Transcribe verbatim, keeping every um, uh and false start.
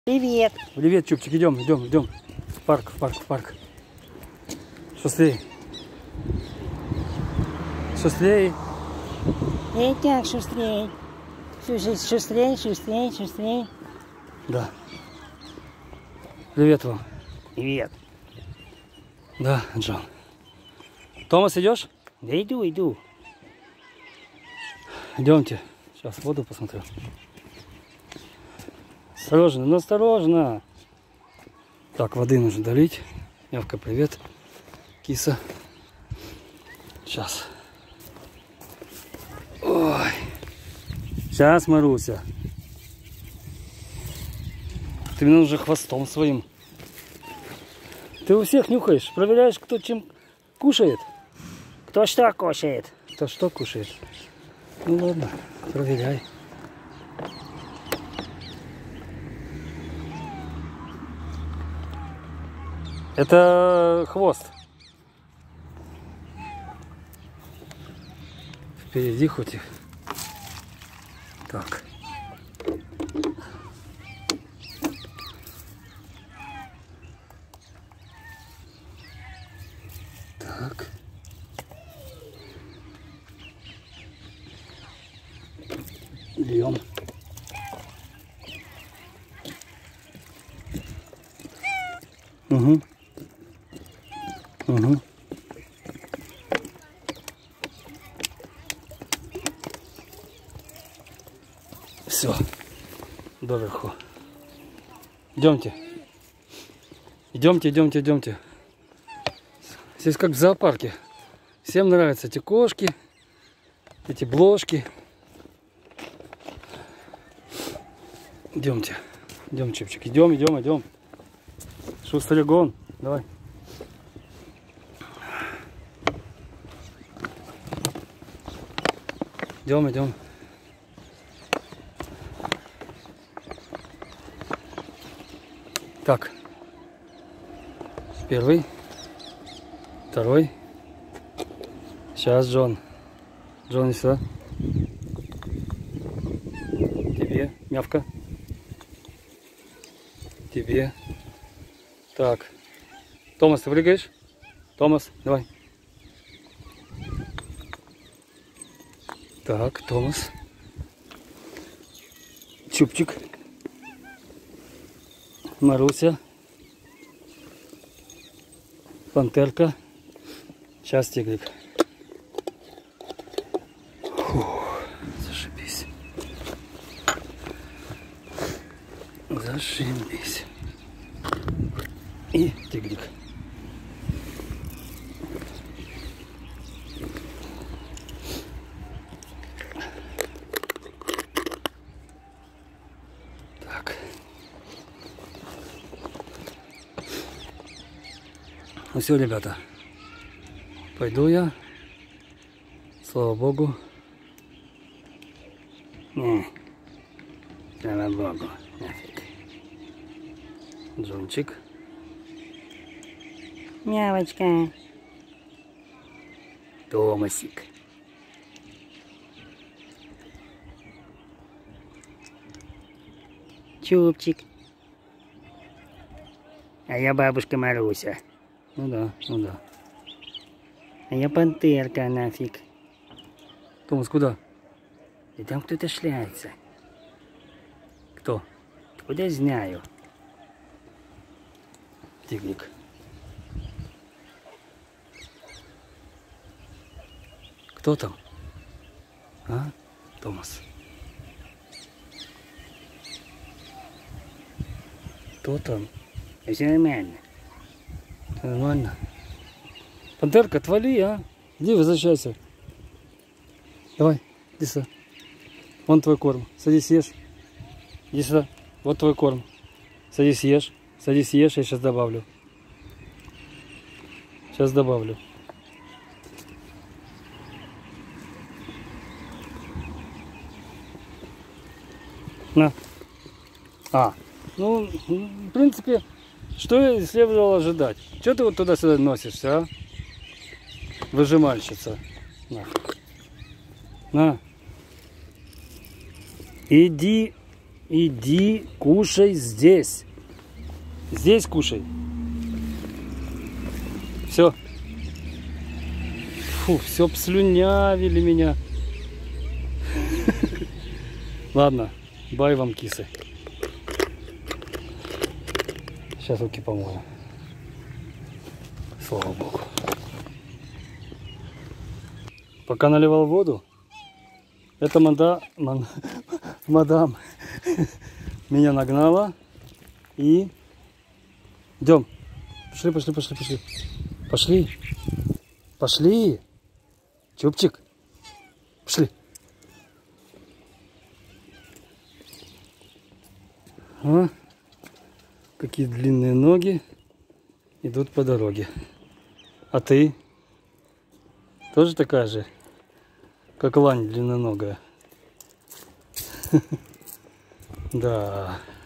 Привет. Привет, Чупчик, идем, идем, идем. В парк, в парк, в парк. Шустрей. Шустрей. Эй, как шустрей. Шустрей, шустрей, шустрей. Да. Привет вам. Привет. Да, Джон. Томас, идешь? Да иду, иду. Идемте. Сейчас воду посмотрю. Осторожно, ну осторожно. Так, воды нужно долить. Явка, привет. Киса. Сейчас. Ой. Сейчас, Маруся. Ты мне уже хвостом своим. Ты у всех нюхаешь, проверяешь, кто чем кушает. Кто что кушает? Кто что кушает. Ну ладно, проверяй. Это хвост. Впереди хоть и. Так. Так. Бьем. Угу. Угу. Все. Доверху. Идемте. Идемте, идемте, идемте. Здесь как в зоопарке. Всем нравятся эти кошки, эти бложки. Идемте. Идем, Чипчик. Идем, идем, идем. Шустрый гон. Давай. Идем, идем. Так. Первый. Второй. Сейчас, Джон. Джон, сюда. Тебе. Мявка. Тебе. Так. Томас, ты прыгаешь? Томас, давай. Так, Томас. Чупчик. Маруся. Пантерка. Сейчас тигрик. Фух, зашибись. Зашибись. И тигрик. Так. Ну все, ребята. Пойду я. Слава Богу. Не. Слава Богу. Нафиг. Джончик. Мявочка. Томасик. Чупчик. А я бабушка Маруся. Ну да, ну да. А я пантерка, нафиг. Томас, куда? И там кто-то шляется. Кто? Куда знаю. Тигрик. Кто там? А? Томас. Кто там? Все нормально. Нормально. Пантерка, отвали, а? Иди, возвращайся. Давай, иди сюда. Вон твой корм. Садись, ешь. Иди сюда. Вот твой корм. Садись, ешь. Садись, ешь, я сейчас добавлю. Сейчас добавлю. На. А. Ну, в принципе, что и следовало ожидать. Что ты вот туда-сюда носишься, а? Выжимальщица. На. На. Иди Иди, кушай здесь. Здесь кушай. Все. Фу, все обслюнявили меня. Ладно, бай вам, кисы. Сейчас руки помою. Слава богу. Пока наливал воду, эта мада, ман, мадам меня нагнала и идем. Пошли, пошли, пошли, пошли. Пошли. Пошли. Чупчик. Пошли. А? Какие длинные ноги идут по дороге. А ты? Тоже такая же, как лань длинноногая? Да.